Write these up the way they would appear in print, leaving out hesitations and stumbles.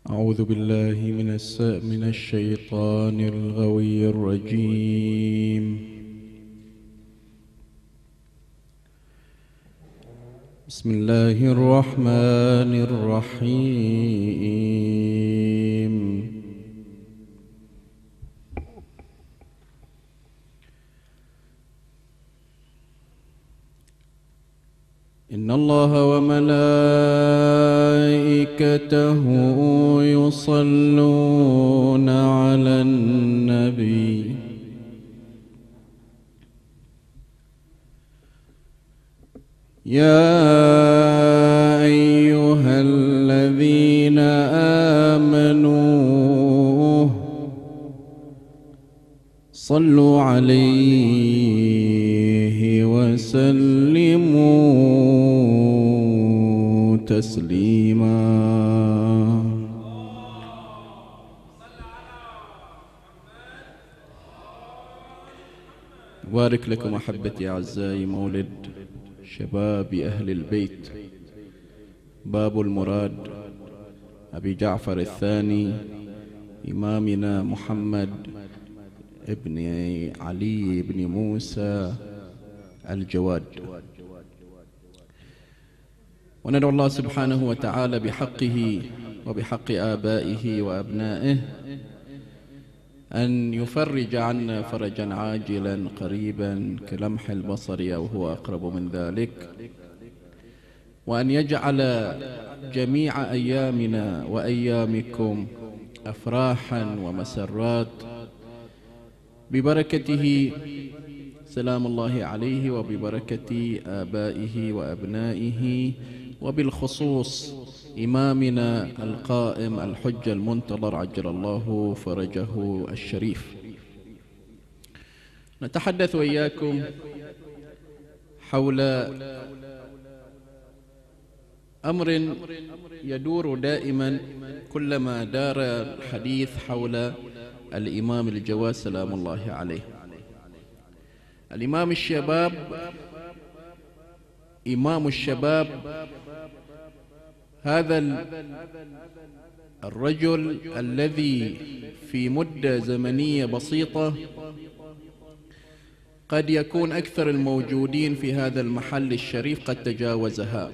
أعوذ بالله من الشيطان الغوي الرجيم. بسم الله الرحمن الرحيم. إن الله وملائكته يصلون على النبي يا أيها الذين آمنوا صلوا عليه وسلموا تسليما. بارك لكم أحبتي أعزائي مولد شباب أهل البيت باب المراد أبي جعفر الثاني إمامنا محمد ابن علي بن موسى الجواد. وندعو الله سبحانه وتعالى بحقه وبحق آبائه وأبنائه أن يفرج عنا فرجا عاجلا قريبا كلمح البصر أو هو أقرب من ذلك، وأن يجعل جميع أيامنا وأيامكم أفراحا ومسرات ببركته سلام الله عليه وببركة آبائه وأبنائه، وبالخصوص إمامنا القائم الحج المنتظر عجل الله فرجه الشريف. نتحدث وإياكم حول أمر يدور دائما كلما دار الحديث حول الإمام الجواد سلام الله عليه. الإمام الشباب، إمام الشباب، هذا الرجل الذي في مدة زمنية بسيطة قد يكون أكثر الموجودين في هذا المحل الشريف قد تجاوزها،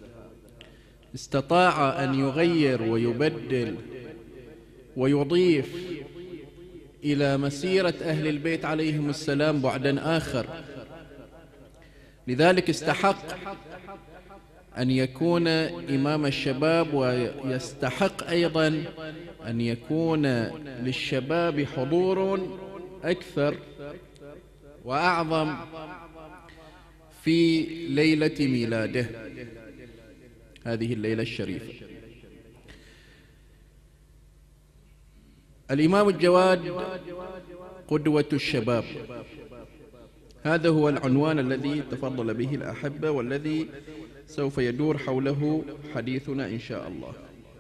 استطاع أن يغير ويبدل ويضيف إلى مسيرة أهل البيت عليهم السلام بعدا آخر. لذلك استحق أن يكون إمام الشباب، ويستحق أيضا أن يكون للشباب حضور أكثر وأعظم في ليلة ميلاده هذه الليلة الشريفة. الإمام الجواد قدوة الشباب، هذا هو العنوان الذي تفضل به الأحبة والذي سوف يدور حوله حديثنا إن شاء الله.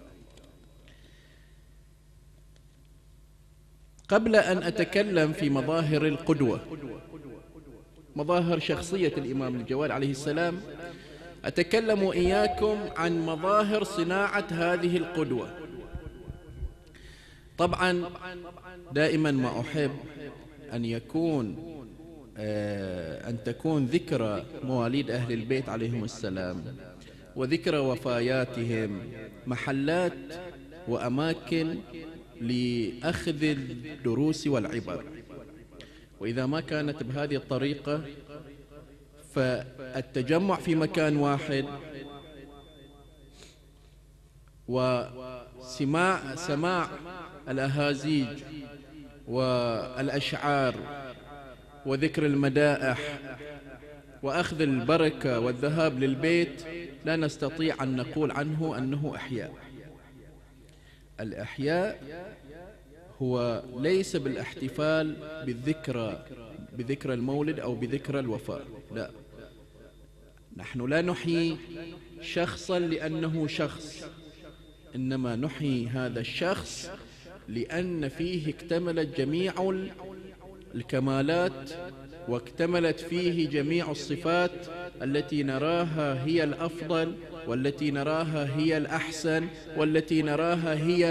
قبل أن أتكلم في مظاهر القدوة، مظاهر شخصية الإمام الجواد عليه السلام، أتكلم إياكم عن مظاهر صناعة هذه القدوة. طبعا دائما ما أحب أن تكون ذكرى مواليد أهل البيت عليهم السلام وذكرى وفياتهم محلات وأماكن لأخذ الدروس والعبر، وإذا ما كانت بهذه الطريقة فالتجمع في مكان واحد وسماع الأهازيج والأشعار وذكر المدائح وأخذ البركة والذهاب للبيت لا نستطيع أن نقول عنه أنه إحياء. الإحياء هو ليس بالاحتفال بذكرى المولد أو بذكرى الوفاة، لا، نحن لا نحيي شخصا لأنه شخص، إنما نحيي هذا الشخص لأن فيه اكتملت جميع الكمالات واكتملت فيه جميع الصفات التي نراها هي الأفضل والتي نراها هي الأحسن، والتي نراها هي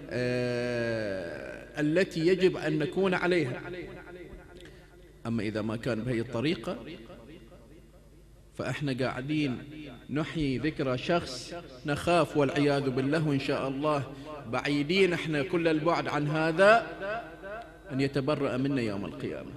التي يجب أن نكون عليها. أما إذا ما كان بهذه الطريقة فإحنا قاعدين نحيي ذكرى شخص نخاف والعياذ بالله إن شاء الله بعيدين إحنا كل البعد عن هذا أن يتبرأ منا يوم القيامة.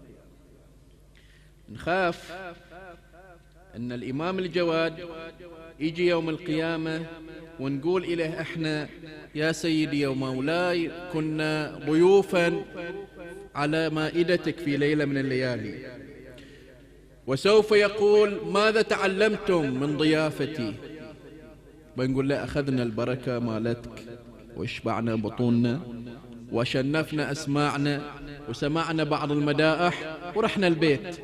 نخاف أن الإمام الجواد يجي يوم القيامة ونقول إليه إحنا يا سيدي ومولاي كنا ضيوفا على مائدتك في ليلة من الليالي، وسوف يقول ماذا تعلمتم من ضيافتي؟ بنقول لا، أخذنا البركة مالتك واشبعنا بطوننا وشنفنا أسماعنا وسمعنا بعض المدائح ورحنا البيت.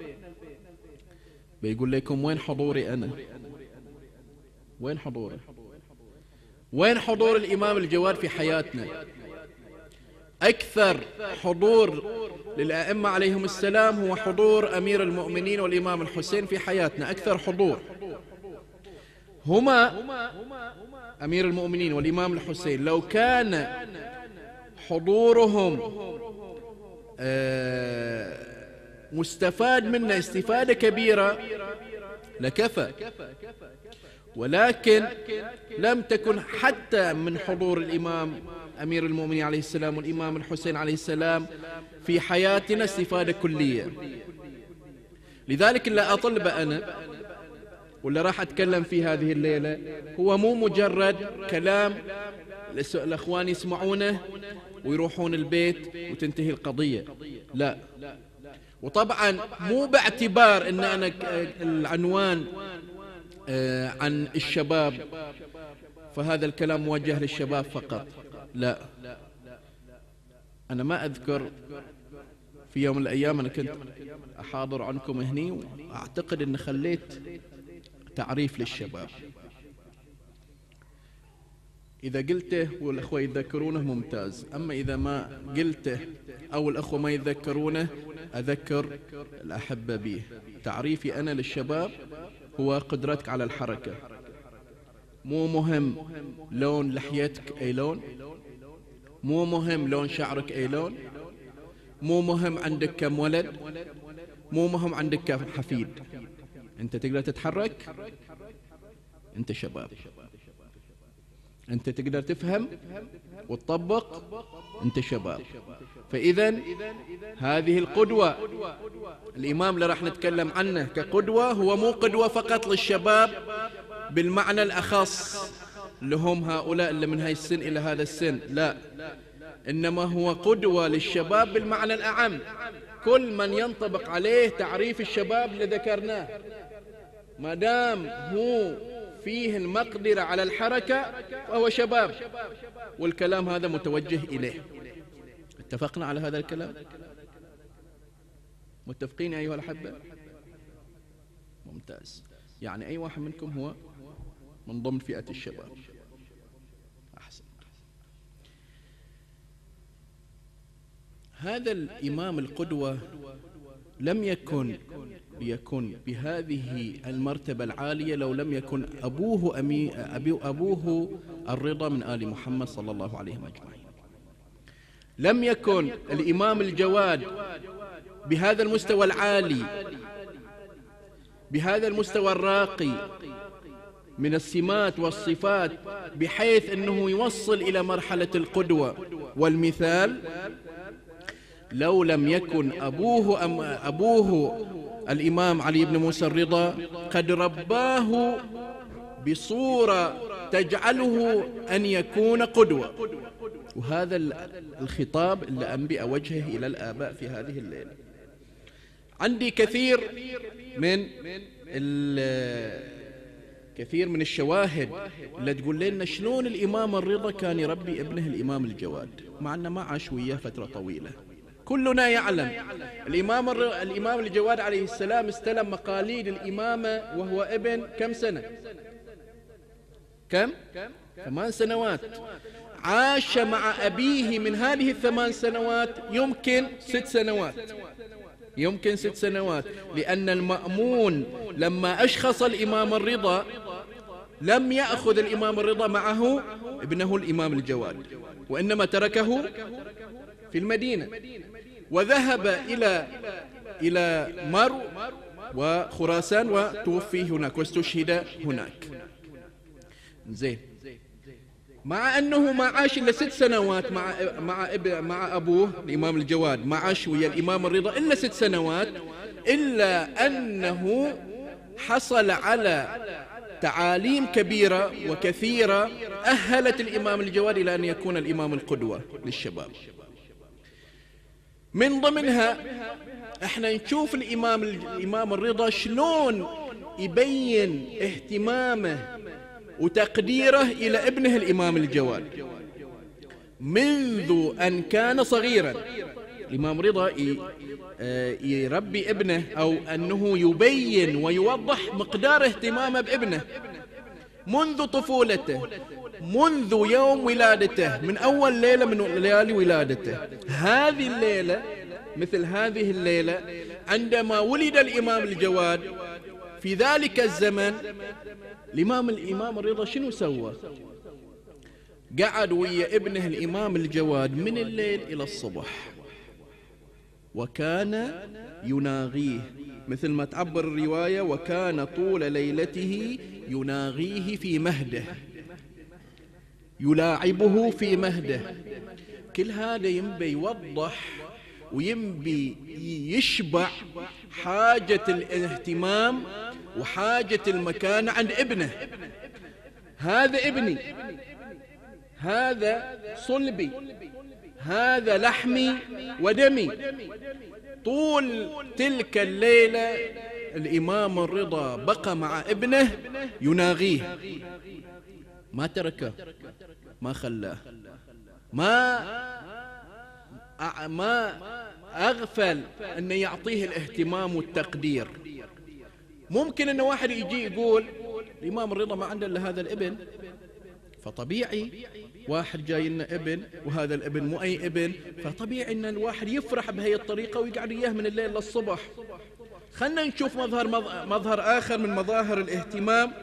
بيقول لكم وين حضوري أنا؟ وين حضوري؟ وين حضور الإمام الجواد في حياتنا؟ أكثر حضور للأئمة عليهم السلام هو حضور أمير المؤمنين والإمام الحسين في حياتنا، أكثر حضور. هما أمير المؤمنين والإمام الحسين لو كان حضورهم مستفاد منا استفادة كبيرة لكفى، ولكن لم تكن حتى من حضور الإمام أمير المؤمنين عليه السلام والإمام الحسين عليه السلام في حياتنا استفادة كلية. لذلك اللي أطلب أنا واللي راح أتكلم في هذه الليلة هو مو مجرد كلام الأخوان يسمعونه ويروحون البيت وتنتهي القضية، لا. وطبعا مو باعتبار أن أنا العنوان عن الشباب فهذا الكلام موجه للشباب فقط، لا. أنا ما أذكر في يوم من الأيام أنا كنت أحاضر عنكم هني وأعتقد أن خليت تعريف للشباب، إذا قلته والأخوة يتذكرونه ممتاز، أما إذا ما قلته أو الأخوة ما يتذكرونه أذكر الأحبة به. تعريفي أنا للشباب هو قدرتك على الحركة. مو مهم لون لحيتك أي لون، مو مهم لون شعرك أي لون، مو مهم عندك كم ولد، مو مهم عندك كم حفيد، أنت تقدر تتحرك، أنت شباب. أنت تقدر تفهم وتطبق، أنت شباب. فإذا هذه القدوة الإمام اللي راح نتكلم عنه كقدوة هو مو قدوة فقط للشباب بالمعنى الأخص اللي هم هؤلاء اللي من هاي السن إلى هذا السن، لا، إنما هو قدوة للشباب بالمعنى الأعم، كل من ينطبق عليه تعريف الشباب اللي ذكرناه ما دام هو فيه المقدرة على الحركة فهو شباب، والكلام هذا متوجه إليه. اتفقنا على هذا الكلام؟ متفقين أيها الأحبة؟ ممتاز. يعني أي واحد منكم هو من ضمن فئة الشباب. أحسن. هذا الإمام القدوة لم يكن بهذه المرتبة العالية لو لم يكن أبوه الرضا من آل محمد صلى الله عليه وسلم. لم يكن الإمام الجواد بهذا المستوى العالي، بهذا المستوى الراقي من السمات والصفات، بحيث أنه يوصل إلى مرحلة القدوة والمثال، لو لم يكن أبوه الإمام علي بن موسى الرضا قد رباه بصورة تجعله أن يكون قدوة. وهذا الخطاب اللي أنبي أوجهه إلى الآباء في هذه الليلة. عندي كثير من الشواهد اللي تقول لنا شلون الإمام الرضا كان يربي ابنه الإمام الجواد، مع أنه ما عاش وياه فترة طويلة. كلنا يعلم الإمام الجواد عليه السلام استلم مقاليد الإمامة وهو ابن كم سنة؟ كم؟ 8 سنوات. عاش مع أبيه من هذه ال8 سنوات يمكن 6 سنوات، يمكن 6 سنوات، لأن المأمون لما أشخص الإمام الرضا لم يأخذ الإمام الرضا معه ابنه الإمام الجواد، وإنما تركه في المدينة، وذهب إلى مرو وخراسان وتوفي هناك واستشهد هناك. زين، مع أنه ما عاش إلا 6 سنوات مع أبوه الإمام الجواد، ما عاش ويا الإمام الرضا إلا 6 سنوات، إلا أنه حصل على تعاليم كبيرة وكثيرة أهلت الإمام الجواد إلى أن يكون الإمام القدوة للشباب. من ضمنها احنا نشوف الإمام الرضا شلون يبين اهتمامه وتقديره إلى ابنه الإمام الجواد منذ أن كان صغيرا. الإمام رضا يربي ابنه، أو أنه يبين ويوضح مقدار اهتمامه بابنه منذ طفولته، منذ يوم ولادته، من أول ليلة من ليالي ولادته. هذه الليلة مثل هذه الليلة عندما ولد الإمام الجواد في ذلك الزمن، الإمام الرضا شنو سوى؟ قعد ويا ابنه الإمام الجواد من الليل إلى الصبح، وكان يناغيه مثل ما تعبر الرواية، وكان طول ليلته يناغيه في مهده، يلاعبه في مهده. كل هذا ينبي يوضح وينبي يشبع حاجة الاهتمام وحاجة المكان عند ابنه. هذا ابني، هذا صلبي، هذا لحمي ودمي. طول تلك الليلة الإمام الرضا بقى مع ابنه يناغيه، ما تركه، ما خلاه، ما أغفل أن يعطيه الاهتمام والتقدير. ممكن أن واحد يجي يقول الإمام الرضا ما عنده إلا هذا الابن، فطبيعي واحد جاي لنا ابن، وهذا الابن مو أي ابن، فطبيعي أن الواحد يفرح بهي الطريقة ويقعد إياه من الليل للصبح. خلنا نشوف مظهر آخر من مظاهر الاهتمام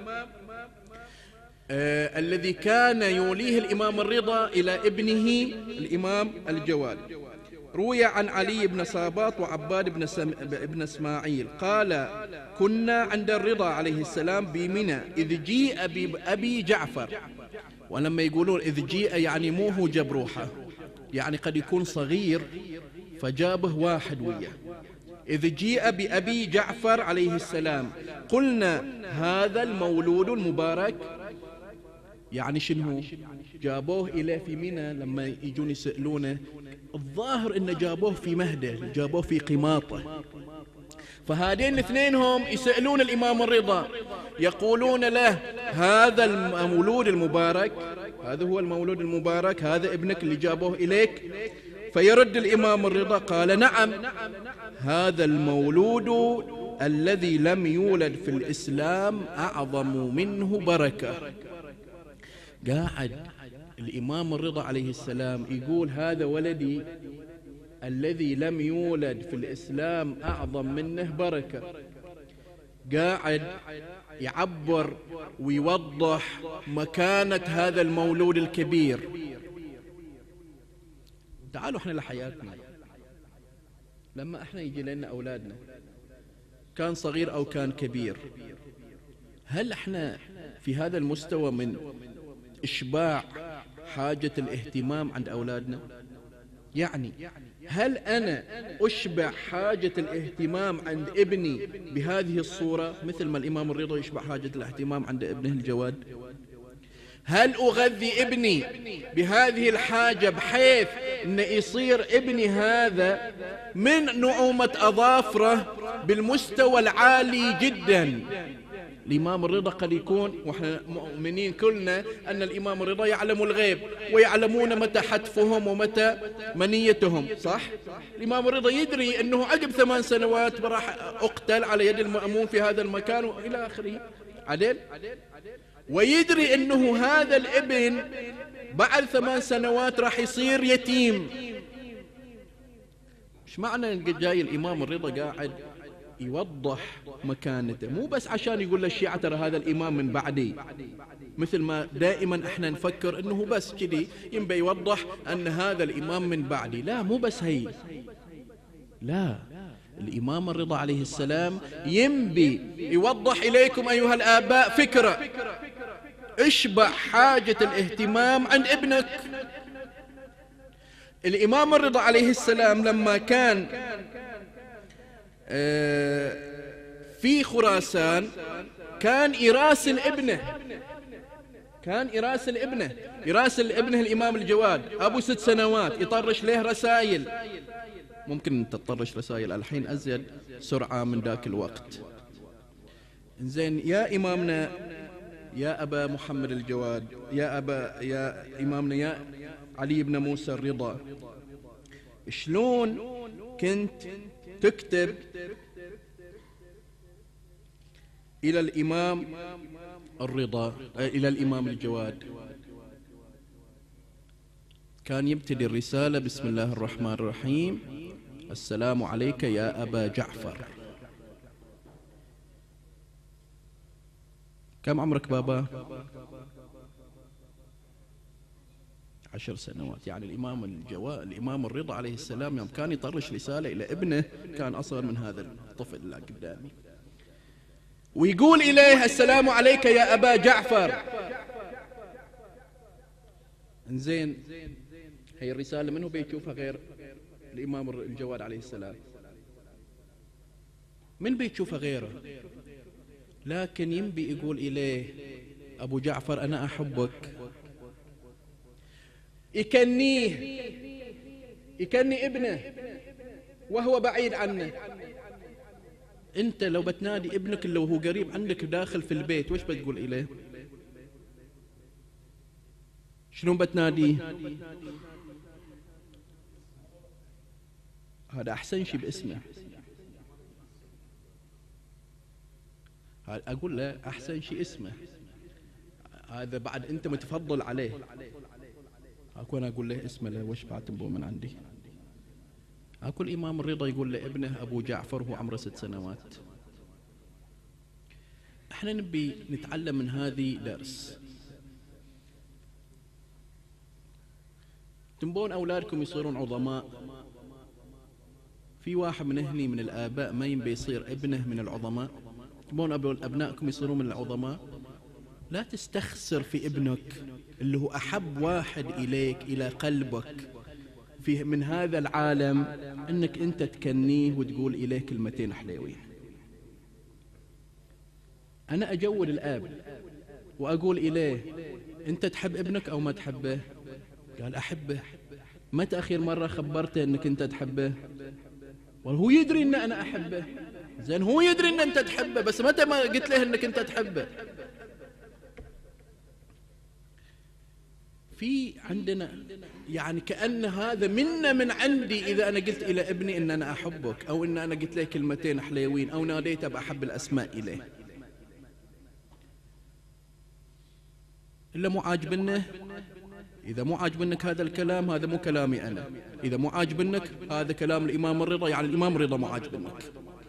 الذي كان يوليه الإمام الرضا إلى ابنه الإمام الجواد. روي عن علي بن صاباط وعباد بن اسماعيل قال: كنا عند الرضا عليه السلام بمنى إذ جيء بأبي جعفر. ولما يقولون إذ جيء يعني مو هو جاب روحه، يعني قد يكون صغير فجابه واحد وياه. إذ جيء بأبي جعفر عليه السلام قلنا هذا المولود المبارك. يعني شنو؟ جابوه إليه في منى. لما يجون يسألونه الظاهر إن جابوه في مهده، جابوه في قماطه. فهذين الاثنين هم يسألون الإمام الرضا، يقولون له هذا المولود المبارك، هذا هو المولود المبارك، هذا ابنك اللي جابوه إليك؟ فيرد الإمام الرضا قال: نعم، هذا المولود الذي لم يولد في الإسلام أعظم منه بركة. قاعد الإمام الرضا عليه السلام يقول هذا ولدي الذي لم يولد في الإسلام أعظم منه بركة. قاعد يعبر ويوضح مكانة هذا المولود الكبير. تعالوا احنا لحياتنا، لما احنا يجي لنا أولادنا كان صغير أو كان كبير، هل احنا في هذا المستوى من إشباع حاجة الاهتمام عند أولادنا؟ يعني هل أنا أشبع حاجة الاهتمام عند ابني بهذه الصورة مثل ما الإمام الرضا يشبع حاجة الاهتمام عند ابنه الجواد؟ هل أغذي ابني بهذه الحاجة بحيث أن يصير ابني هذا من نعومة أظافره بالمستوى العالي جدا؟ الإمام الرضا قد يكون، وإحنا مؤمنين كلنا أن الإمام الرضا يعلم الغيب ويعلمون متى حتفهم ومتى منيتهم، صح؟ الإمام الرضا يدري أنه عقب 8 سنوات راح أقتل على يد المأمون في هذا المكان وإلى آخره، عدل؟ ويدري أنه هذا الابن بعد 8 سنوات راح يصير يتيم. إيش معنى جاي الإمام الرضا قاعد يوضح مكانته، مو بس عشان يقول للشيعة ترى هذا الإمام من بعدي، مثل ما دائما احنا نفكر انه بس كذي ينبي يوضح ان هذا الإمام من بعدي. لا، مو بس هي، لا، الإمام الرضا عليه السلام ينبي يوضح إليكم أيها الآباء فكرة اشبع حاجة الاهتمام عند ابنك. الإمام الرضا عليه السلام لما كان في خراسان كان يراسل ابنه، يراسل ابنه الإمام الجواد أبو 6 سنوات، يطرش له رسائل. ممكن أن تطرش رسائل الحين أزيد سرعة من ذاك الوقت. زين، يا إمامنا يا أبا محمد الجواد، يا إمامنا يا علي بن موسى الرضا، شلون كنت تكتب إلى الإمام الرضا، إلى الإمام الجواد؟ كان يبتدي الرسالة بسم الله الرحمن الرحيم: السلام عليك يا أبا جعفر. كم عمرك بابا؟ 10 سنوات. يعني الإمام الرضا عليه السلام يوم كان يطرش رسالة إلى ابنه كان أصغر من هذا الطفل اللي قدامي، ويقول إليه: السلام عليك يا أبا جعفر. انزين، هي الرسالة منه بيشوفها غير الإمام الجواد عليه السلام؟ من بيشوفها غيره؟ لكن ينبي يقول إليه: أبو جعفر أنا أحبك. يكني ابنه وهو بعيد عنه. أنت لو بتنادي ابنك اللي هو قريب عندك داخل في البيت، وش بتقول إليه؟ شنو بتناديه؟ هذا أحسن شيء باسمه، أقول له أحسن شيء اسمه، هذا بعد أنت متفضل عليه. أكون أقول له اسمه له، وش بعد تنبو من عندي؟ أقول إمام الرضا يقول لابنه أبو جعفر وهو عمره 6 سنوات. احنا نبي نتعلم من هذه درس. تنبون أولادكم يصيرون عظماء. في واحد من هني من الآباء ما ينبي يصير ابنه من العظماء؟ تبون أبنائكم يصيرون من العظماء؟ لا تستخسر في ابنك اللي هو أحب واحد إليك إلى قلبك في من هذا العالم، أنك أنت تكنيه وتقول إليه كلمتين حليوين. أنا أجود الآب وأقول إليه: أنت تحب ابنك أو ما تحبه؟ قال أحبه. متى آخر مرة خبرته أنك أنت تحبه؟ وهو يدري أن أنا أحبه. زين، هو يدري أن أنت تحبه، بس متى ما قلت له أنك أنت تحبه؟ في عندنا يعني كأن هذا منا من عندي إذا أنا قلت إلى ابني أن أنا أحبك، أو أن أنا قلت له كلمتين حليوين، أو ناديته بأحب الأسماء إليه. إلا مو عاجبنه، إذا مو عاجبنك هذا الكلام هذا مو كلامي أنا، إذا مو عاجبنك هذا كلام الإمام الرضا، يعني الإمام الرضا مو عاجبنك.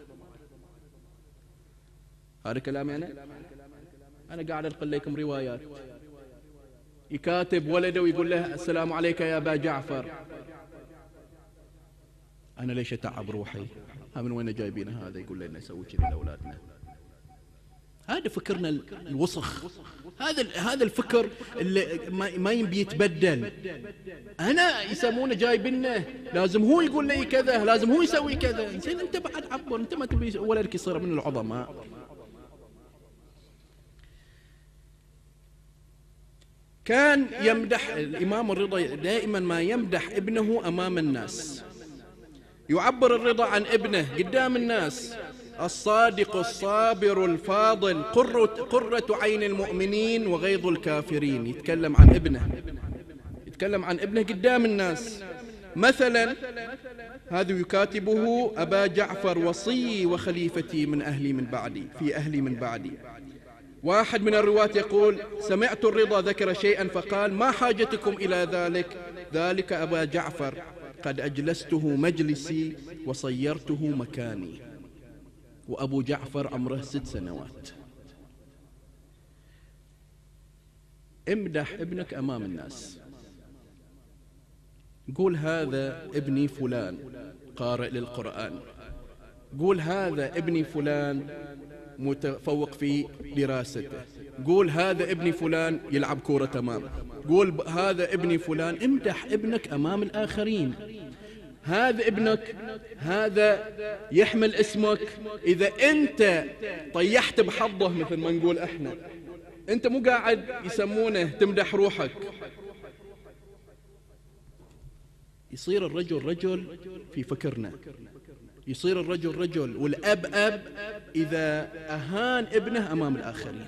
هذا كلامي أنا قاعد أنقل لكم روايات. يكاتب ولده ويقول له: السلام عليك يا أبا جعفر. أنا ليش أتعب روحي؟ ها من وين جايبين هذا يقول لنا نسوي كذا لأولادنا؟ هذا فكرنا الوسخ، هذا الفكر اللي ما ينبي يتبدل. أنا يسمونه جايبينه لازم هو يقول لي كذا، لازم هو يسوي كذا. زين، أنت بعد عبر، أنت ما تبي ولدك يصير من العظماء. كان يمدح الإمام الرضا دائما ما يمدح ابنه أمام الناس. يعبر الرضا عن ابنه قدام الناس: الصادق الصابر الفاضل، قرة عين المؤمنين وغيظ الكافرين. يتكلم عن ابنه قدام الناس. مثلا هذا يكاتبه: أبا جعفر وصي وخليفتي من أهلي من بعدي، في أهلي من بعدي. واحد من الرواة يقول: سمعت الرضا ذكر شيئا فقال: ما حاجتكم إلى ذلك أبا جعفر، قد أجلسته مجلسي وصيرته مكاني. وأبو جعفر عمره 6 سنوات. امدح ابنك أمام الناس، قول هذا ابني فلان قارئ للقرآن، قول هذا ابني فلان متفوق في دراسته، قول هذا ابني فلان يلعب كورة تمام، قول هذا ابني فلان. امدح ابنك أمام الآخرين. هذا ابنك، هذا يحمل اسمك. إذا أنت طيحت بحظه مثل ما نقول احنا، أنت مو قاعد يسمونه تمدح روحك. يصير الرجل رجل في فكرنا، يصير الرجل رجل والأب أب إذا أهان ابنه أمام الآخرين.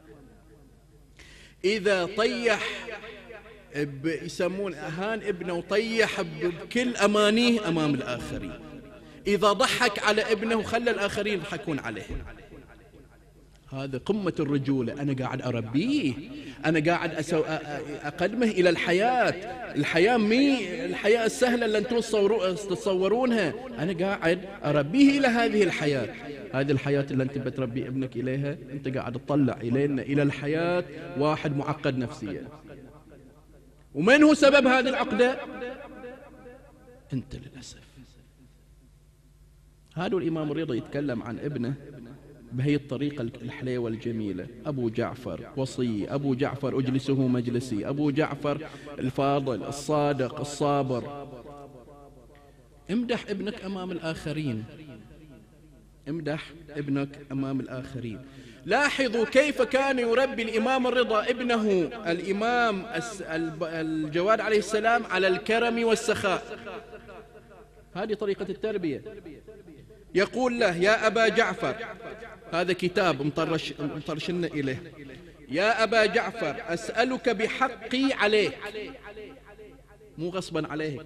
إذا طيح يسمون أهان ابنه وطيح بكل أمانيه أمام الآخرين. إذا ضحك على ابنه وخلى الآخرين يضحكون عليه. هذا قمة الرجولة. أنا قاعد أربيه، أنا قاعد أقدمه إلى الحياة. الحياة مي الحياة السهلة اللي أنتم تتصورونها، أنا قاعد أربيه إلى هذه الحياة. هذه الحياة اللي أنت بتربي ابنك إليها، أنت قاعد تطلع إلينا إلى الحياة واحد معقد نفسيا. ومن هو سبب هذه العقدة؟ أنت للأسف. هذا الإمام الرضا يتكلم عن ابنه بهي الطريقة الحليوة الجميلة. أبو جعفر وصي، أبو جعفر أجلسه مجلسي، أبو جعفر الفاضل الصادق الصابر. امدح ابنك أمام الآخرين، امدح ابنك أمام الآخرين. لاحظوا كيف كان يربي الإمام الرضا ابنه الإمام الجواد عليه السلام على الكرم والسخاء. هذه طريقة التربية. يقول له: يا أبا جعفر، هذا كتاب مطرشنا إليه، يا أبا جعفر أسألك بحقي عليك، مو غصبا عليك،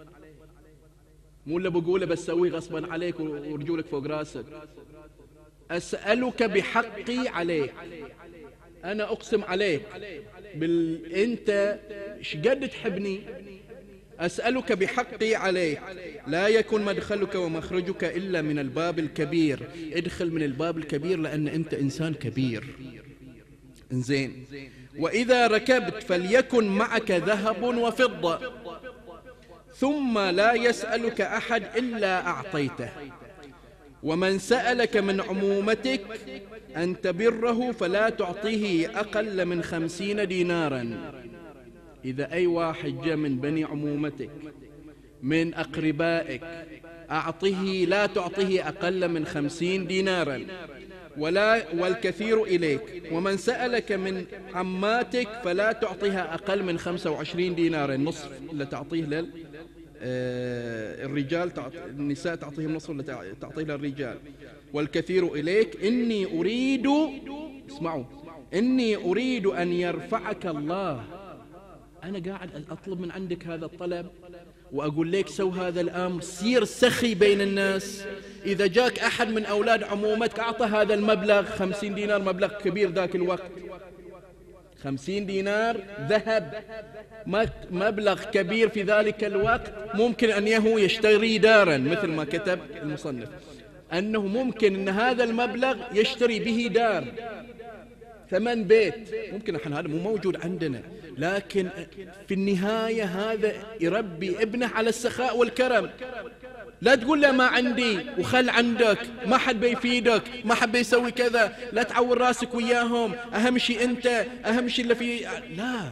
مو اللي بقوله بس سويه غصبا عليك ورجولك فوق راسك. أسألك بحقي عليك، أنا أقسم عليك أنت شقد تحبني. أسألك بحقي عليك، لا يكن مدخلك ومخرجك إلا من الباب الكبير. ادخل من الباب الكبير لأن أنت إنسان كبير. إنزين، وإذا ركبت فليكن معك ذهب وفضة، ثم لا يسألك أحد إلا أعطيته. ومن سألك من عمومتك أن تبره فلا تعطيه أقل من 50 دينارا. إذا أي واحد جاء من بني عمومتك من أقربائك أعطه، لا تعطيه أقل من 50 دينارا والكثير إليك. ومن سألك من عماتك فلا تعطيها أقل من 25 دينارا، نصف اللي تعطيه الرجال، النساء تعطيهم نصف اللي تعطيه للرجال. والكثير إليك. إني أريد، اسمعوا، إني أريد أن يرفعك الله. أنا قاعد أطلب من عندك هذا الطلب وأقول لك سو هذا الأمر، سير سخي بين الناس. إذا جاك أحد من أولاد عمومتك أعطى هذا المبلغ، 50 دينار مبلغ كبير ذاك الوقت، 50 دينار ذهب مبلغ كبير في ذلك الوقت. ممكن أن يشتري دارا، مثل ما كتب المصنف أنه ممكن أن هذا المبلغ يشتري به دار، ثمن بيت. ممكن احنا هذا مو موجود عندنا، لكن في النهاية هذا يربي ابنه على السخاء والكرم. لا تقول له ما عندي وخل عندك، ما حد بيفيدك، ما حد بيسوي كذا، لا تعور راسك وياهم، أهم شيء أنت، أهم شيء اللي في. لا،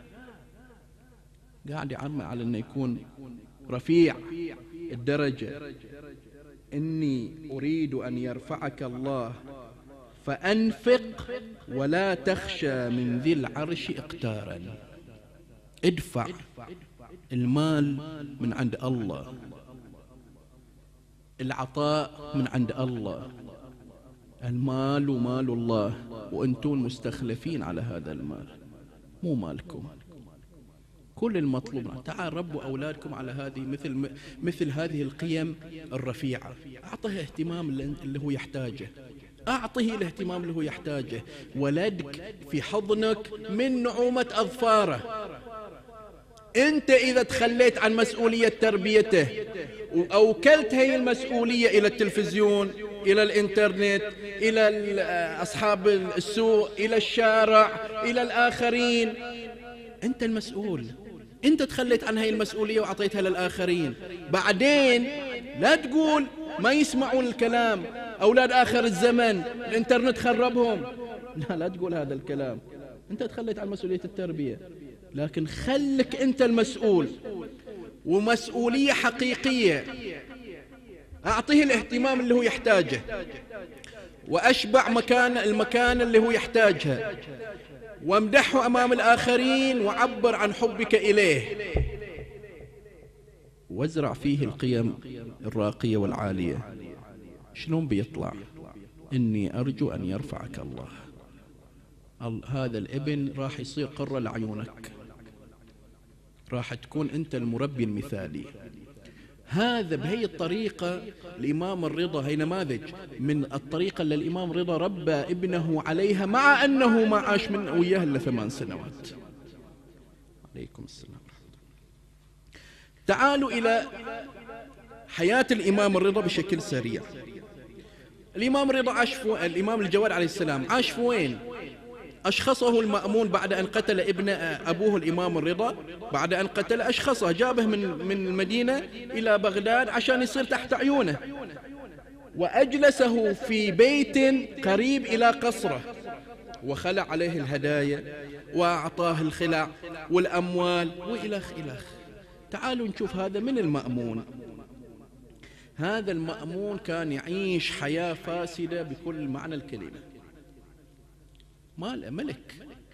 قاعد يعمل على أنه يكون رفيع الدرجة. إني أريد أن يرفعك الله فأنفق ولا تخشى من ذي العرش إقتارا. ادفع المال من عند الله، العطاء من عند الله، المال مال الله، وأنتم مستخلفين على هذا المال، مو مالكم. كل المطلوب تعال ربوا أولادكم على هذه مثل هذه القيم الرفيعة. أعطه اهتمام اللي هو يحتاجه، أعطه الاهتمام اللي هو يحتاجه. ولدك في حضنك من نعومة أظفاره. أنت إذا تخليت عن مسؤولية تربيته وأوكلت هي المسؤولية إلى التلفزيون، إلى الإنترنت، إلى أصحاب السوق، إلى الشارع، إلى الآخرين. أنت المسؤول، أنت تخليت عن هاي المسؤولية وعطيتها للآخرين. بعدين لا تقول ما يسمعون الكلام، أولاد آخر الزمن الإنترنت خربهم. لا تقول هذا الكلام. أنت تخليت عن مسؤولية التربية، لكن خلك أنت المسؤول، ومسؤولية حقيقية. أعطيه الاهتمام اللي هو يحتاجه، وأشبع المكان اللي هو يحتاجها، وامدحه أمام الآخرين، وعبر عن حبك إليه، وازرع فيه القيم الراقية والعالية. شلون بيطلع؟ إني أرجو أن يرفعك الله. هذا الابن راح يصير قرة لعيونك، راح تكون أنت المربي المثالي. هذا بهي الطريقة الإمام الرضا، هي نماذج من الطريقة اللي الإمام رضا ربى ابنه عليها، مع أنه ما عاش من وياه إلا 8 سنوات. عليكم السلام. تعالوا إلى حياة الإمام الرضا بشكل سريع. الإمام الرضا الإمام الجواد عليه السلام عاش في وين؟ أشخصه المأمون بعد أن قتل ابن أبوه الإمام الرضا. بعد أن قتل أشخصه، جابه من المدينة إلى بغداد عشان يصير تحت عيونه، وأجلسه في بيت قريب إلى قصره، وخلع عليه الهدايا، وأعطاه الخلع والأموال وإلخ إلخ. تعالوا نشوف هذا من المأمون. هذا المأمون كان يعيش حياة فاسدة بكل معنى الكلمة، مال ملك.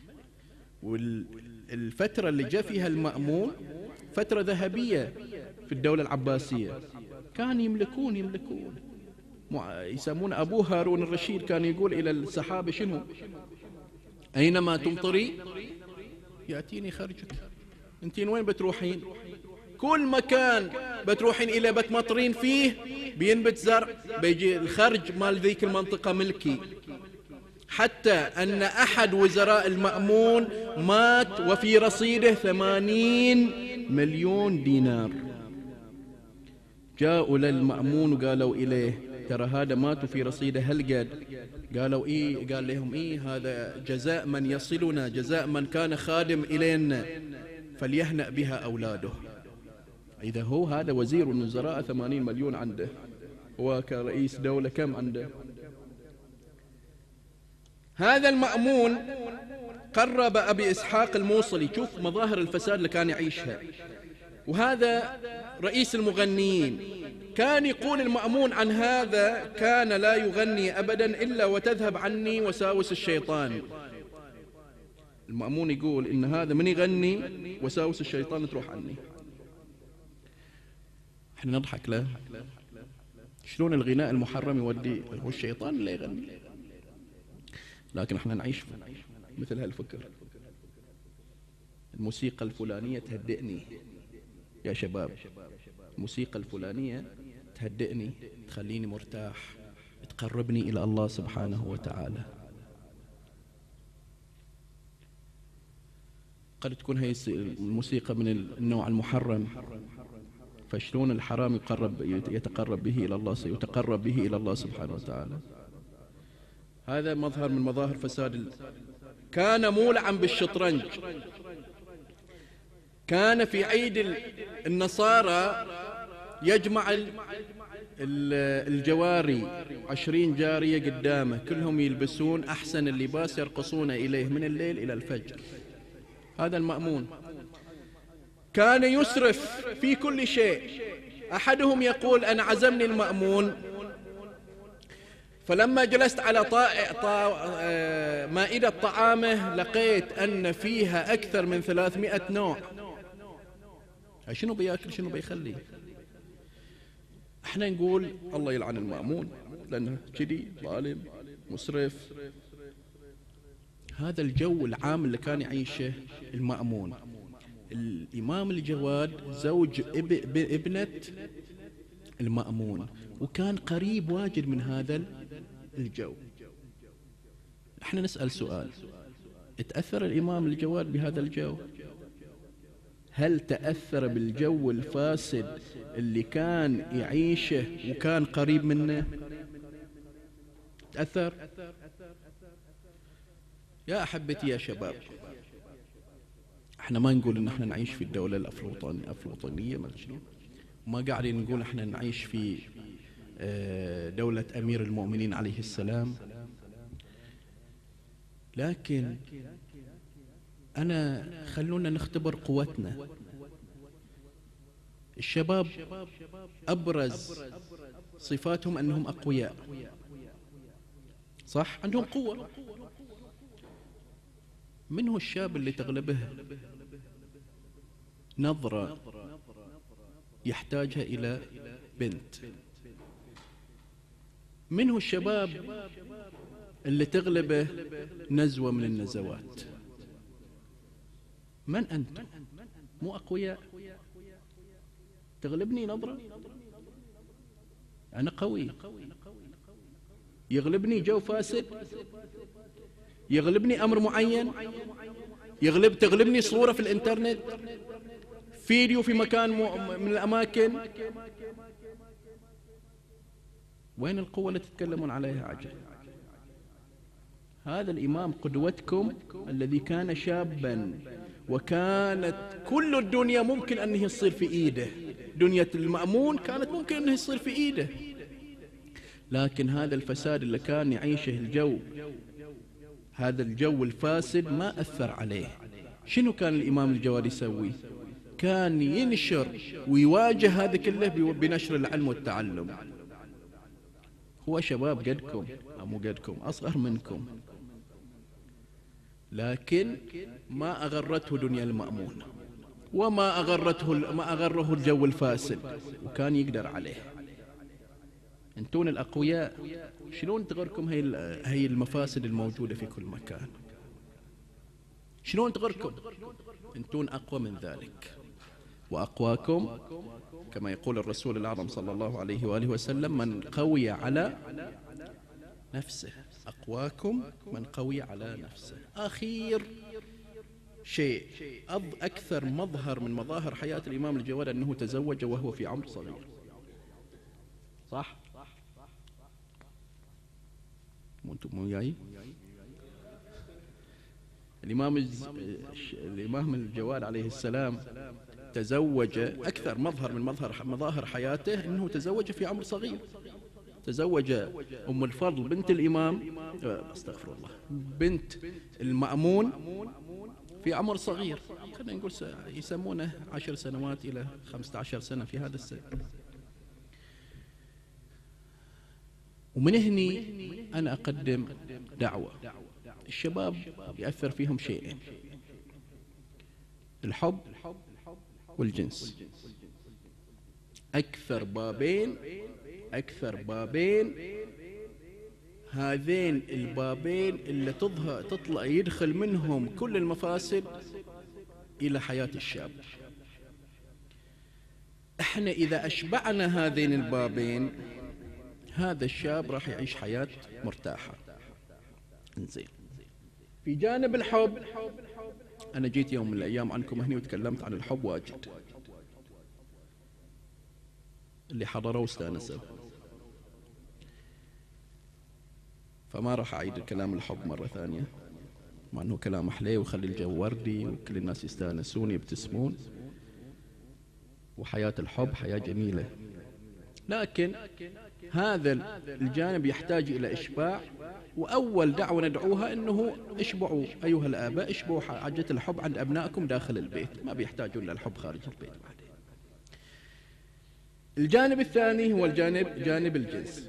والفترة اللي جاء فيها المأمون فترة ذهبية في الدولة العباسية، كان يملكون يسمون أبوه هارون الرشيد كان يقول إلى السحابة شنو؟ أينما تمطري يأتيني خرجك. أنتين وين بتروحين؟ كل مكان بتروحين إلى بتمطرين فيه بينبت زرع، بيجي الخرج مال ذيك المنطقة ملكي. حتى أن أحد وزراء المأمون مات وفي رصيده 80 مليون دينار. جاءوا للمأمون وقالوا إليه ترى هذا مات في رصيده هالقد. قالوا إيه؟ قال لهم إيه؟ هذا جزاء من يصلنا، جزاء من كان خادم إلينا، فليهنأ بها أولاده. إذا هو هذا وزير الوزراء 80 مليون عنده، هو كرئيس دولة كم عنده؟ هذا المأمون قرب أبي إسحاق الموصلي. شوف مظاهر الفساد اللي كان يعيشها. وهذا رئيس المغنيين. كان يقول المأمون عن هذا: كان لا يغني أبدا إلا وتذهب عني وساوس الشيطان. المأمون يقول إن هذا من يغني وساوس الشيطان تروح عني. احنا نضحك له. شلون الغناء المحرم يودي هو الشيطان اللي يغني؟ لكن احنا نعيش مثل هالفكر. الموسيقى الفلانية تهدئني يا شباب، الموسيقى الفلانية تهدئني، تخليني مرتاح، تقربني إلى الله سبحانه وتعالى. قد تكون هي الموسيقى من النوع المحرم، فشلون الحرام يتقرب به إلى الله، سيتقرب به إلى الله سبحانه وتعالى. هذا مظهر من مظاهر فساد. كان مولعا بالشطرنج. كان في عيد النصارى يجمع الجواري 20 جارية قدامه، كلهم يلبسون أحسن اللباس، يرقصون إليه من الليل إلى الفجر. هذا المأمون كان يسرف في كل شيء. أحدهم يقول: أنا عزمني المأمون، فلما جلست على مائدة طعامه لقيت أن فيها أكثر من 300 نوع. شنو بياكل شنو بيخلي؟ احنا نقول الله يلعن المأمون لأنه كذي ظالم مسرف. هذا الجو العام اللي كان يعيشه المأمون. الإمام الجواد زوج ابنة المأمون، وكان قريب واجد من هذا الجو. احنا نسأل سؤال: تأثر الإمام الجواد بهذا الجو؟ هل تأثر بالجو الفاسد اللي كان يعيشه وكان قريب منه؟ تأثر؟ يا أحبتي يا شباب، احنا ما نقول ان احنا نعيش في الدولة الأفلاطونية، ما قاعدين نقول احنا نعيش في دولة أمير المؤمنين عليه السلام، لكن خلونا نختبر قوتنا. الشباب أبرز صفاتهم أنهم أقوياء، صح؟ عندهم قوة. من هو الشاب اللي تغلبه نظرة يحتاجها إلى بنت؟ من هو الشباب اللي تغلبه نزوة من النزوات؟ من أنتم؟ مو أقوياء؟ تغلبني نظرة؟ أنا قوي. يغلبني جو فاسد؟ يغلبني أمر معين؟ تغلبني صورة في الإنترنت، فيديو في مكان من الأماكن؟ وين القوة اللي تتكلمون عليها عجل؟ هذا الإمام قدوتكم الذي كان شابا وكانت كل الدنيا ممكن أنه يصير في إيده، دنيا المأمون كانت ممكن أنه يصير في إيده، لكن هذا الفساد اللي كان يعيشه هذا الجو الفاسد ما أثر عليه. شنو كان الإمام الجواد يسوي؟ كان ينشر ويواجه هذا كله بنشر العلم والتعلم. هو شباب قدكم أو مو قدكم، أصغر منكم، لكن ما أغرته دنيا المأمون وما أغره الجو الفاسد، وكان يقدر عليه. انتون الأقوياء شلون تغركم هي المفاسد الموجودة في كل مكان؟ شلون تغركم؟ انتون أقوى من ذلك، وأقواكم كما يقول الرسول الأعظم صلى الله عليه وآله وسلم: من قوي على نفسه. أقواكم من قوي على نفسه. أخير شيء، أكثر مظهر من مظاهر حياة الإمام الجواد أنه تزوج وهو في عمر صغير، صح؟ مو جاي؟ الإمام الجواد عليه السلام تزوج، أكثر مظهر من مظاهر حياته أنه تزوج في عمر صغير. تزوج أم الفضل بنت الإمام، استغفر الله، بنت المأمون في عمر صغير، خلينا نقول يسمونه 10 سنوات إلى 15 سنة في هذا السن. ومن هني أنا أقدم دعوة. الشباب يأثر فيهم شيئين: الحب والجنس. أكثر بابين هذين البابين اللي تطلع يدخل منهم كل المفاسد إلى حياة الشاب. احنا إذا أشبعنا هذين البابين هذا الشاب راح يعيش حياة مرتاحة. انزين، في جانب الحب، أنا جيت يوم من الأيام عنكم هنا وتكلمت عن الحب واجد، اللي حضروا استانسوا، فما راح أعيد الكلام الحب مرة ثانية، مع أنه كلام أحلى ويخلي الجو وردي وكل الناس يستانسون يبتسمون، وحياة الحب حياة جميلة، لكن هذا الجانب يحتاج إلى إشباع. وأول دعوة ندعوها أنه اشبعوا أيها الآباء، اشبعوا حاجة الحب عند أبنائكم داخل البيت، ما بيحتاجون للحب خارج البيت بعدين. الجانب الثاني هو جانب الجنس.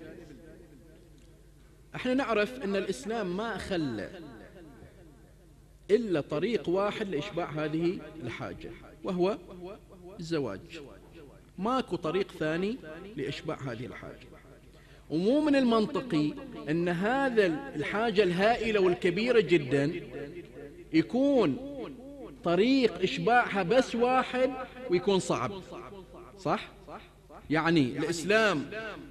احنا نعرف أن الإسلام ما خلى إلا طريق واحد لإشباع هذه الحاجة، وهو الزواج. ماكو طريق ثاني لإشباع هذه الحاجة. ومو من المنطقي أن هذا الحاجة الهائلة والكبيرة جدا يكون طريق إشباعها بس واحد ويكون صعب، صح؟ يعني الإسلام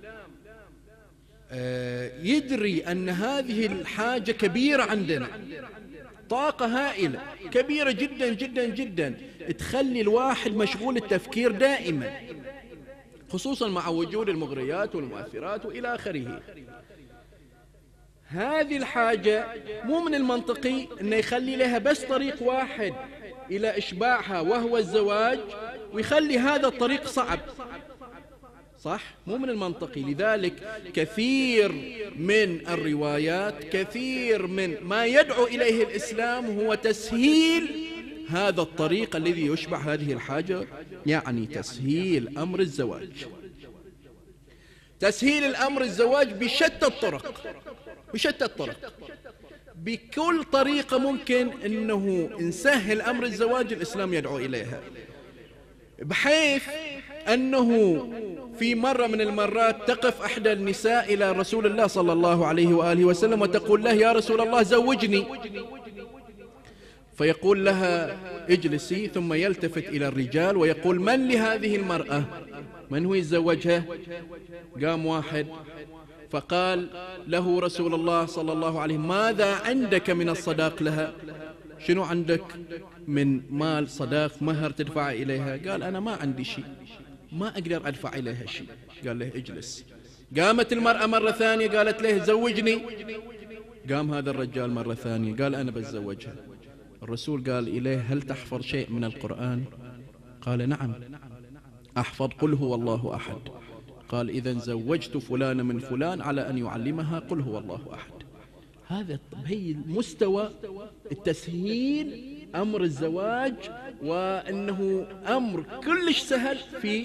يدري أن هذه الحاجة كبيرة عندنا، طاقة هائلة كبيرة جدا جدا جدا، تخلي الواحد مشغول التفكير دائما، خصوصا مع وجود المغريات والمؤثرات وإلى آخره. هذه الحاجة مو من المنطقي أنه يخلي لها بس طريق واحد إلى إشباعها وهو الزواج، ويخلي هذا الطريق صعب. صح؟ مو من المنطقي. لذلك كثير من الروايات، كثير من ما يدعو إليه الإسلام هو تسهيل هذا الطريق الذي يشبع هذه الحاجة، يعني تسهيل أمر الزواج. تسهيل الأمر الزواج بشتى الطرق، بشتى الطرق، بكل طريقة ممكن أنه نسهل أمر الزواج الإسلام يدعو إليها، بحيث أنه في مرة من المرات تقف إحدى النساء إلى رسول الله صلى الله عليه وآله وسلم وتقول له: يا رسول الله زوجني. فيقول لها: اجلسي. ثم يلتفت إلى الرجال ويقول: من لهذه المرأة؟ من هو يتزوجها؟ قام واحد فقال له رسول الله صلى الله عليه وسلم: ماذا عندك من الصداق لها؟ شنو عندك من مال صداق مهر تدفع إليها؟ قال: أنا ما عندي شيء، ما أقدر أدفع إليها شيء. قال له: اجلس. قامت المرأة مرة ثانية قالت له: زوجني. قام هذا الرجال مرة ثانية قال: أنا بتزوجها. الرسول قال إليه: هل تحفظ شيء من القرآن؟ قال: نعم أحفظ، قل هو الله أحد. قال: إذن زوجت فلان من فلان على أن يعلمها قل هو الله أحد. هذا هي مستوى التسهيل أمر الزواج، وأنه أمر كلش سهل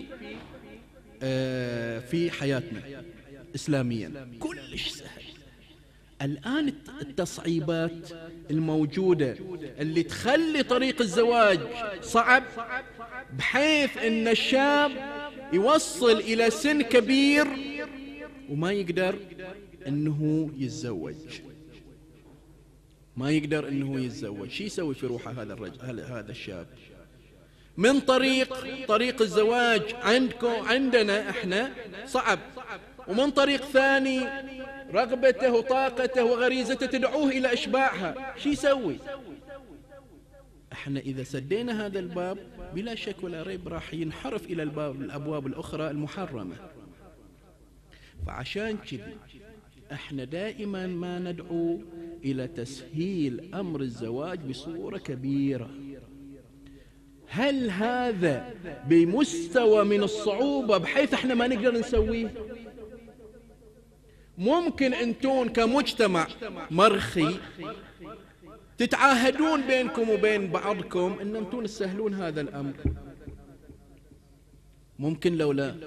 في حياتنا إسلاميا، كلش سهل. الآن التصعيبات الموجودة اللي تخلي طريق الزواج صعب، بحيث أن الشاب يوصل إلى سن كبير وما يقدر أنه يتزوج، ما يقدر أنه يتزوج. شو يسوي في روحه هذا الرجل، هذا الشاب؟ من طريق الزواج عندنا احنا صعب، ومن طريق ثاني رغبته وطاقته وغريزته تدعوه إلى إشباعها. شو يسوي؟ احنا إذا سدينا هذا الباب بلا شك ولا ريب راح ينحرف إلى الأبواب الأخرى المحرمة. فعشان كذي احنا دائما ما ندعو إلى تسهيل أمر الزواج بصورة كبيرة. هل هذا بمستوى من الصعوبة بحيث احنا ما نقدر نسويه؟ ممكن انتون كمجتمع مرخي تتعاهدون بينكم وبين بعضكم ان انتون تسهلون هذا الامر. ممكن لو لا.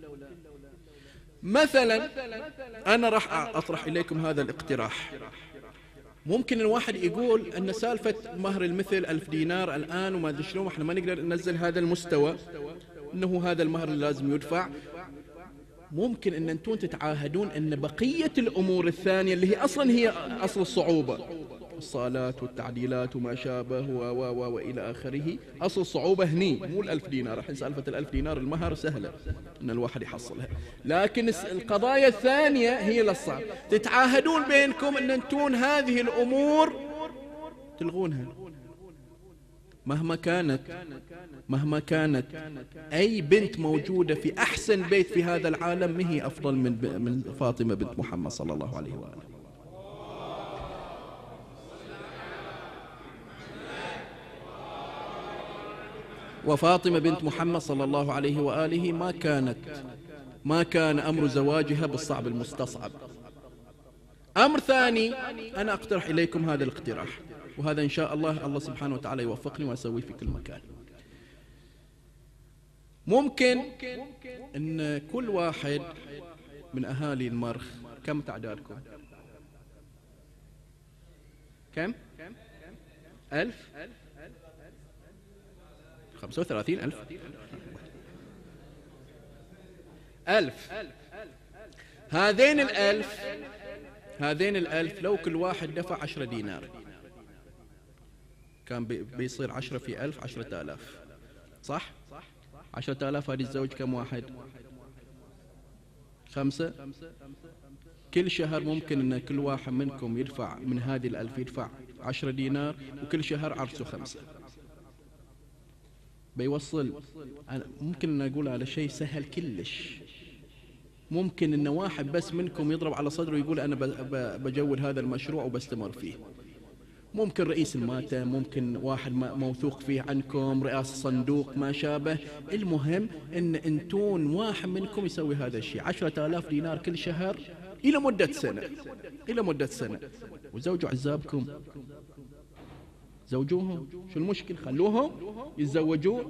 مثلا انا راح اطرح اليكم هذا الاقتراح. ممكن الواحد يقول ان سالفة مهر المثل 1000 دينار الان وما ادري شلون، احنا ما نقدر ننزل هذا المستوى انه هذا المهر اللي لازم يدفع. ممكن ان انتم تتعاهدون ان بقية الامور الثانية اللي هي اصلا هي اصل الصعوبة، الصالات والتعديلات وما شابه والى اخره، اصل الصعوبة هني مو 1000 دينار. الحين سالفة 1000 دينار المهر سهلة ان الواحد يحصلها، لكن القضايا الثانية هي الصعب. تتعاهدون بينكم ان انتم هذه الامور تلغونها مهما كانت أي بنت موجودة في أحسن بيت في هذا العالم ما هي أفضل من فاطمة بنت محمد صلى الله عليه وآله. وفاطمة بنت محمد صلى الله عليه وآله ما كان أمر زواجها بالصعب المستصعب. أمر ثاني، أنا أقترح إليكم هذا الاقتراح، وهذا إن شاء الله سبحانه وتعالى يوفقني وأسويه في كل مكان. ممكن أن كل واحد من أهالي المرخ، كم تعدادكم؟ كم؟ 1000؟ 35,000؟ 1000. هذين الألف لو كل واحد دفع 10 دينار كان بيصير 10 في 1000 10,000. صح؟ 10,000 هذه الزوج كم واحد؟ 5. كل شهر ممكن أن كل واحد منكم يدفع من هذه 1000 يدفع 10 دينار، وكل شهر عرسه 5. بيوصل. ممكن أن أقول على شيء سهل كلش، ممكن إن واحد بس منكم يضرب على صدره ويقول أنا بجول هذا المشروع وبستمر فيه. ممكن رئيس الماتم، ممكن واحد موثوق فيه عنكم، رئاسة صندوق، ما شابه. المهم إن أنتون واحد منكم يسوي هذا الشيء. 10,000 دينار كل شهر إلى مدة سنة، إلى مدة سنة. وزوجوا عزابكم، زوجوهم، شو المشكلة؟ خلوهم يتزوجون.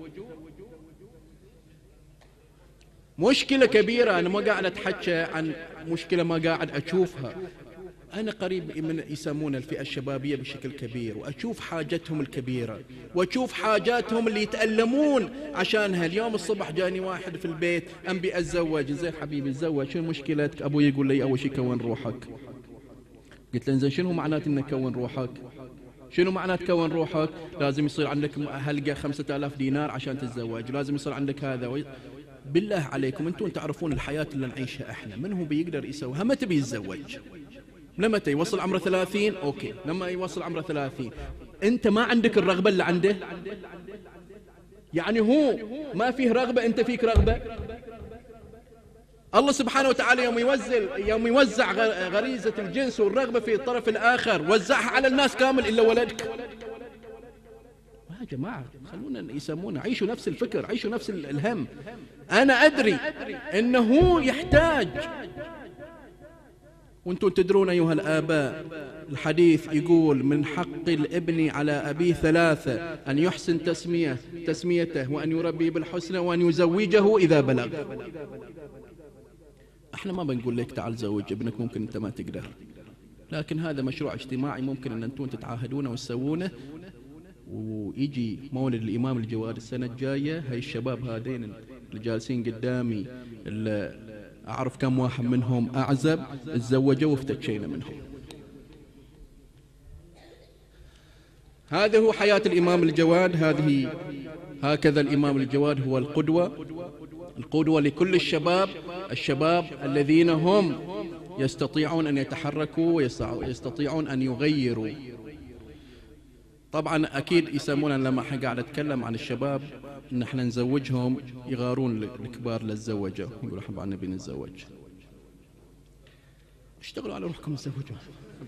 مشكلة كبيرة. أنا ما قاعد أتحكى عن مشكلة ما قاعد أشوفها. أنا قريب من يسمون الفئة الشبابية بشكل كبير، وأشوف حاجتهم الكبيرة، وأشوف حاجاتهم اللي يتألمون عشانها. اليوم الصبح جاني واحد في البيت، أنبي أتزوج. زين حبيبي تزوج، شو مشكلتك؟ أبوي يقول لي أول شيء كون روحك. قلت له إنزين شنو معنات إنك كون روحك؟ شنو معنات كون روحك؟ لازم يصير عندك هلقة 5,000 دينار عشان تتزوج، لازم يصير عندك هذا. بالله عليكم أنتم تعرفون الحياة اللي نعيشها إحنا، من هو بيقدر يسويها؟ متى بيتزوج؟ لما يوصل عمره 30 أوكي، لما يوصل عمره 30 أنت ما عندك الرغبة اللي عنده؟ يعني هو ما فيه رغبة، أنت فيك رغبة. الله سبحانه وتعالى يوم يوزع غريزة الجنس والرغبة في الطرف الآخر وزعها على الناس كامل إلا ولدك. يا جماعة خلونا يسمونا، عيشوا نفس الفكر، عيشوا نفس الهم. أنا أدري أنه يحتاج، وانتم تدرون أيها الآباء الحديث يقول من حق الابن على أبيه 3: أن يحسن تسميته، وأن يربي بالحسنى، وأن يزوجه إذا بلغ. احنا ما بنقول لك تعال زوج ابنك، ممكن انت ما تقدر، لكن هذا مشروع اجتماعي ممكن ان انتم تتعاهدونه وتسوونه. ويجي مولد الإمام الجواد السنة الجاية، هاي الشباب هذين اللي جالسين قدامي اللي أعرف كم واحد منهم أعزب تزوجوا وافتشينا منهم. هذا هو حياة الإمام الجواد. هكذا الإمام الجواد هو القدوة لكل الشباب الذين هم يستطيعون أن يتحركوا ويستطيعون أن يغيروا. طبعا أكيد يسمونا لما احنا قاعد أتكلم عن الشباب إن احنا نزوجهم، يغارون الكبار للزوجة، يقولوا احنا بعد نبي نتزوج. اشتغلوا على روحكم تزوجوا.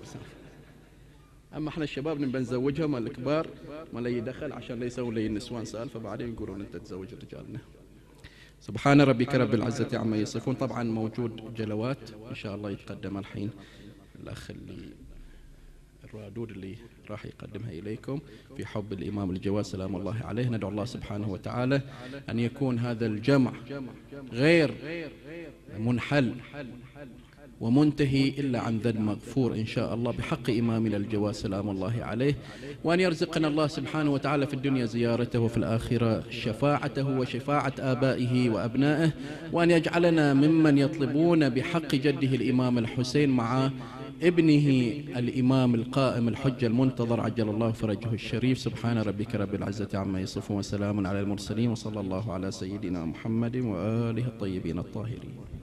أما احنا الشباب نبي نزوجهم، الكبار ما لي دخل عشان لا يسوون لي النسوان سالفة بعدين يقولون أنت تزوج رجالنا. سبحان ربك رب العزة عما يصفون. طبعا موجود جلوات إن شاء الله يتقدم الحين الأخ الرادود اللي راح يقدمها إليكم في حب الإمام الجواد سلام الله عليه. ندعو الله سبحانه وتعالى أن يكون هذا الجمع غير منحل ومنتهي إلا عن ذنب مغفور إن شاء الله بحق إمامنا الجواد سلام الله عليه، وأن يرزقنا الله سبحانه وتعالى في الدنيا زيارته وفي الآخرة شفاعته وشفاعة آبائه وأبنائه، وأن يجعلنا ممن يطلبون بحق جده الإمام الحسين مع ابنه الإمام القائم الحجة المنتظر عجل الله فرجه الشريف. سبحان ربك رب العزة عما يصفون وسلام على المرسلين، وصلى الله على سيدنا محمد وآله الطيبين الطاهرين.